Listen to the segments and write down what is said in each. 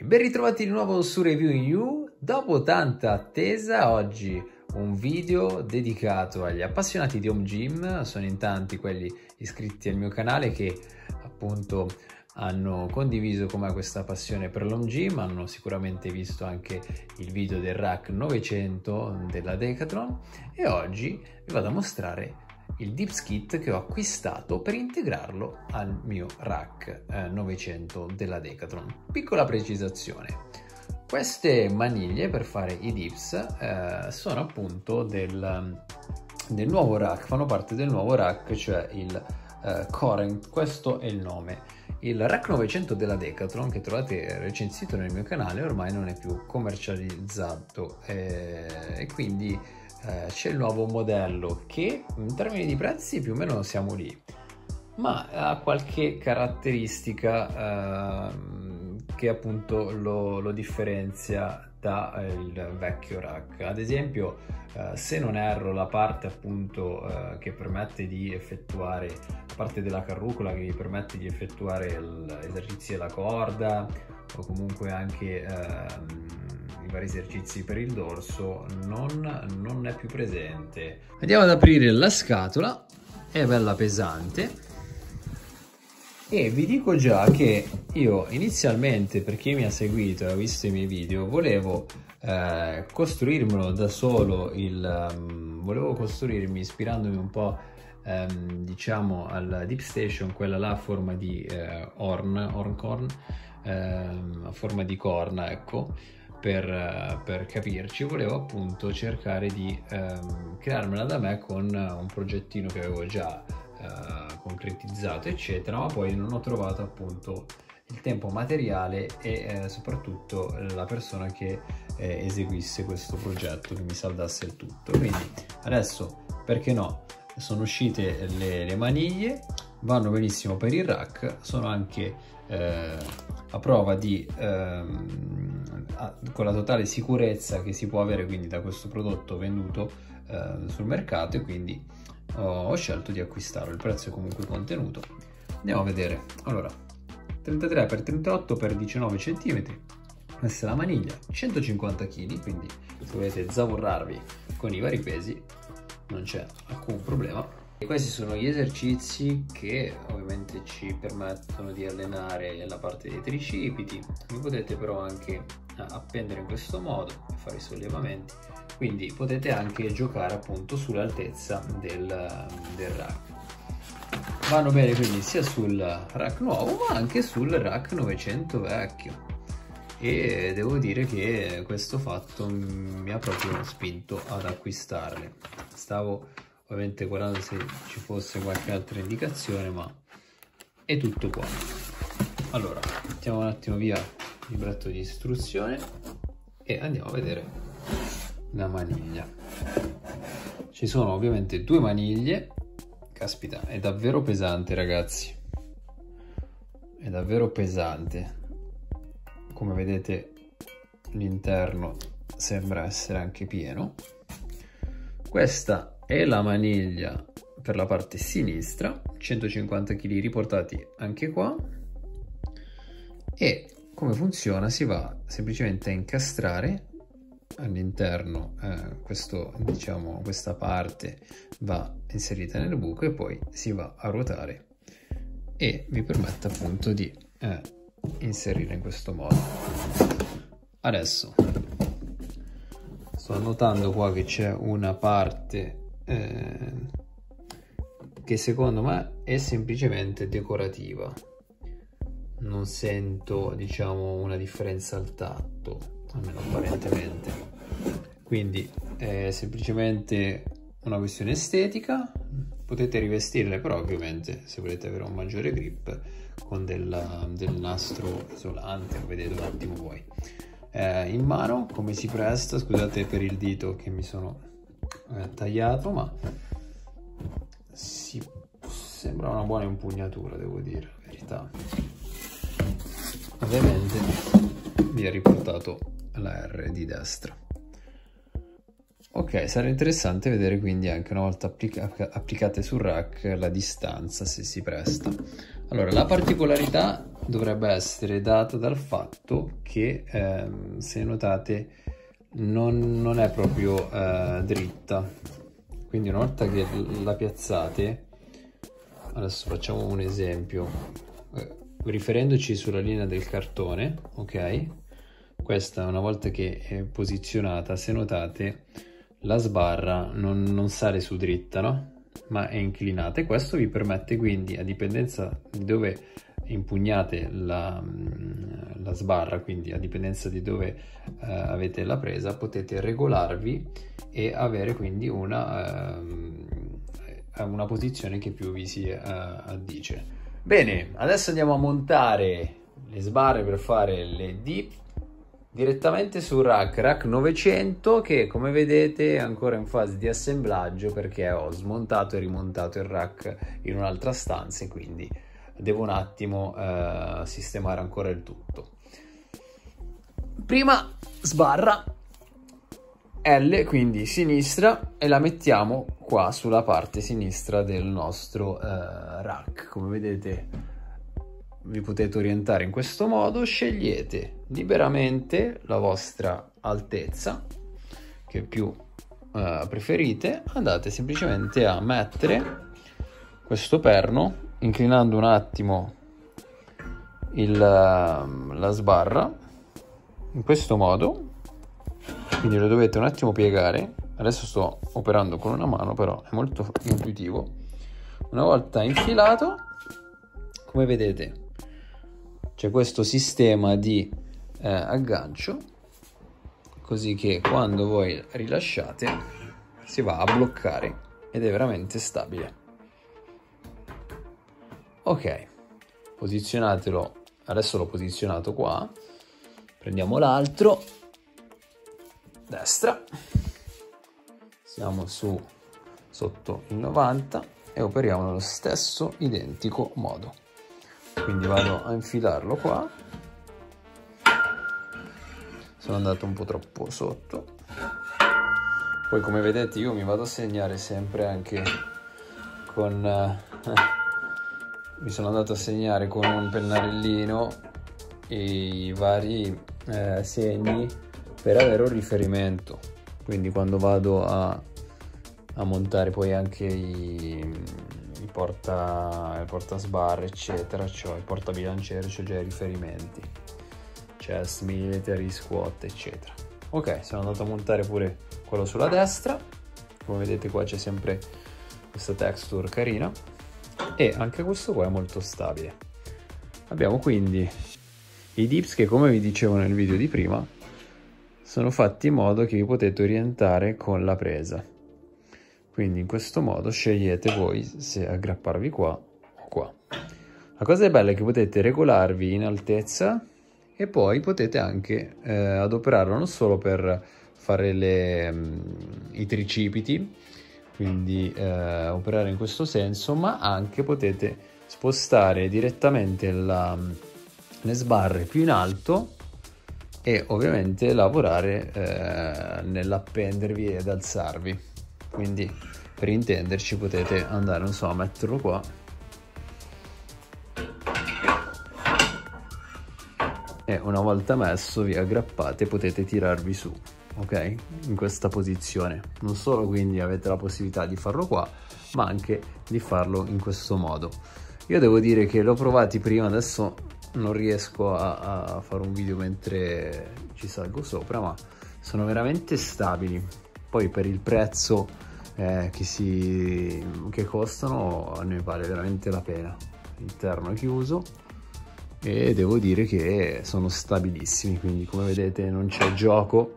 Ben ritrovati di nuovo su Review You. Dopo tanta attesa, oggi un video dedicato agli appassionati di home gym. Sono in tanti quelli iscritti al mio canale che appunto hanno condiviso con me questa passione per l'home gym, hanno sicuramente visto anche il video del rack 900 della Decathlon e oggi vi vado a mostrare il Dips Kit che ho acquistato per integrarlo al mio rack 900 della Decathlon. Piccola precisazione: queste maniglie per fare i dips sono appunto del nuovo rack, fanno parte del nuovo rack, cioè il Current, questo è il nome. Il rack 900 della Decathlon che trovate recensito nel mio canale ormai non è più commercializzato e quindi c'è il nuovo modello che in termini di prezzi più o meno siamo lì, ma ha qualche caratteristica che appunto lo differenzia dal vecchio rack. Ad esempio, se non erro, la parte appunto che permette di effettuare, la parte della carrucola che vi permette di effettuare gli esercizi della corda o comunque anche i vari esercizi per il dorso non è più presente. Andiamo ad aprire la scatola, è bella pesante e vi dico già che io inizialmente, per chi mi ha seguito e ha visto i miei video, volevo costruirmelo da solo, volevo costruirmi ispirandomi un po' diciamo alla Deep Station, quella là a forma di horncorn, a forma di corna, ecco. Per capirci, volevo appunto cercare di crearmela da me con un progettino che avevo già concretizzato eccetera, ma poi non ho trovato appunto il tempo materiale e soprattutto la persona che eseguisse questo progetto, che mi saldasse il tutto. Quindi adesso, perché no, sono uscite le maniglie, vanno benissimo per il rack, sono anche a prova di con la totale sicurezza che si può avere quindi da questo prodotto venduto sul mercato, e quindi ho scelto di acquistarlo. Il prezzo è comunque contenuto. Andiamo a vedere. Allora, 33x38 x 19 cm, questa è la maniglia, 150 kg, quindi se volete zavorrarvi con i vari pesi non c'è alcun problema. E questi sono gli esercizi che ovviamente ci permettono di allenare la parte dei tricipiti. Vi potete però anche appendere in questo modo e fare i sollevamenti, quindi potete anche giocare appunto sull'altezza del rack. Vanno bene quindi sia sul rack nuovo ma anche sul rack 900 vecchio, e devo dire che questo fatto mi ha proprio spinto ad acquistarle. Stavo ovviamente guardando se ci fosse qualche altra indicazione, ma è tutto qua. Allora, mettiamo un attimo via il libretto di istruzione e andiamo a vedere la maniglia. Ci sono ovviamente due maniglie. Caspita, è davvero pesante, ragazzi, è davvero pesante. Come vedete l'interno sembra essere anche pieno. Questa è la maniglia per la parte sinistra, 150 kg riportati anche qua, e come funziona? Si va semplicemente a incastrare all'interno, diciamo, questa parte va inserita nel buco e poi si va a ruotare e vi permette appunto di inserire in questo modo. Adesso sto notando qua che c'è una parte che secondo me è semplicemente decorativa, non sento diciamo una differenza al tatto, almeno apparentemente, quindi è semplicemente una questione estetica. Potete rivestirle però ovviamente, se volete avere un maggiore grip, con del nastro isolante, lo vedete un attimo voi. In mano come si presta, scusate per il dito che mi sono tagliato, ma sembra una buona impugnatura, devo dire la verità. Ovviamente vi ha riportato la R di destra. Ok, sarà interessante vedere quindi anche una volta applicate sul rack la distanza, se si presta. Allora, la particolarità dovrebbe essere data dal fatto che se notate non è proprio dritta, quindi una volta che la piazzate, adesso facciamo un esempio riferendoci sulla linea del cartone, ok? Questa una volta che è posizionata, se notate la sbarra non sale su dritta, no? Ma è inclinata, e questo vi permette quindi, a dipendenza di dove impugnate la sbarra, quindi a dipendenza di dove avete la presa, potete regolarvi e avere quindi una posizione che più vi si addice. Bene, adesso andiamo a montare le sbarre per fare le dip direttamente sul rack 900, che come vedete è ancora in fase di assemblaggio perché ho smontato e rimontato il rack in un'altra stanza e quindi devo un attimo sistemare ancora il tutto. Prima sbarra L, quindi sinistra, e la mettiamo qua sulla parte sinistra del nostro rack. Come vedete vi potete orientare in questo modo, scegliete liberamente la vostra altezza che più preferite, andate semplicemente a mettere questo perno inclinando un attimo la sbarra in questo modo, quindi lo dovete un attimo piegare. Adesso sto operando con una mano, però è molto intuitivo. Una volta infilato, come vedete c'è questo sistema di aggancio, così che quando voi rilasciate si va a bloccare ed è veramente stabile. Ok, posizionatelo, adesso l'ho posizionato qua, prendiamo l'altro, destra, siamo sotto il 90 e operiamo nello stesso identico modo. Quindi vado a infilarlo qua, sono andato un po' troppo sotto, poi come vedete io mi vado a segnare sempre anche con mi sono andato a segnare con un pennarellino i vari segni per avere un riferimento, quindi quando vado a montare poi anche il portasbarre eccetera, c'ho il portabilanciere, c'ho già i riferimenti, chest, military, squat eccetera. Ok, sono andato a montare pure quello sulla destra, come vedete qua c'è sempre questa texture carina e anche questo qua è molto stabile. Abbiamo quindi i dips che, come vi dicevo nel video di prima, sono fatti in modo che vi potete orientare con la presa, quindi in questo modo scegliete voi se aggrapparvi qua o qua. La cosa bella è che potete regolarvi in altezza e poi potete anche adoperarlo non solo per fare i tricipiti, quindi operare in questo senso, ma anche potete spostare direttamente le sbarre più in alto e ovviamente lavorare nell'appendervi ed alzarvi. Quindi per intenderci potete andare, non so, a metterlo qua e una volta messo vi aggrappate e potete tirarvi su, ok, in questa posizione. Non solo quindi avete la possibilità di farlo qua, ma anche di farlo in questo modo. Io devo dire che l'ho provati prima, adesso non riesco a fare un video mentre ci salgo sopra, ma sono veramente stabili. Poi per il prezzo che costano ne vale veramente la pena. L'interno è chiuso e devo dire che sono stabilissimi, quindi come vedete non c'è gioco,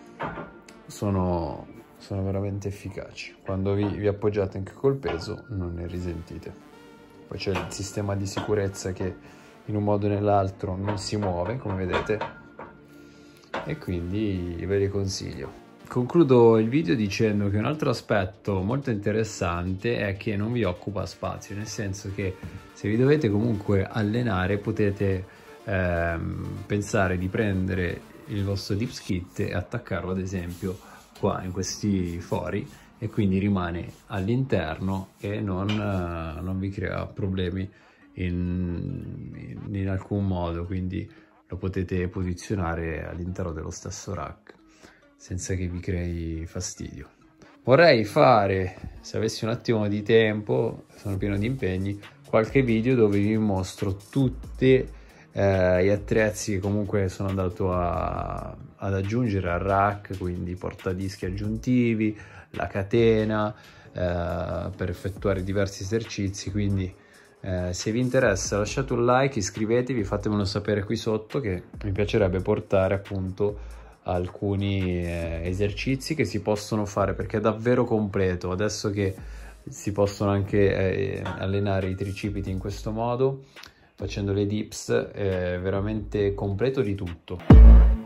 sono veramente efficaci. Quando vi appoggiate anche col peso non ne risentite. Poi c'è il sistema di sicurezza che in un modo o nell'altro non si muove, come vedete, e quindi ve li consiglio. Concludo il video dicendo che un altro aspetto molto interessante è che non vi occupa spazio, nel senso che se vi dovete comunque allenare potete pensare di prendere il vostro dips kit e attaccarlo ad esempio qua in questi fori, e quindi rimane all'interno e non vi crea problemi in alcun modo, quindi lo potete posizionare all'interno dello stesso rack senza che vi crei fastidio. Vorrei fare, se avessi un attimo di tempo, sono pieno di impegni, qualche video dove vi mostro tutti gli attrezzi che comunque sono andato ad aggiungere al rack, quindi portadischi aggiuntivi, la catena per effettuare diversi esercizi. Quindi se vi interessa lasciate un like, iscrivetevi, fatemelo sapere qui sotto, che mi piacerebbe portare appunto alcuni esercizi che si possono fare, perché è davvero completo. Adesso che si possono anche allenare i tricipiti in questo modo, facendo le dips, è veramente completo di tutto.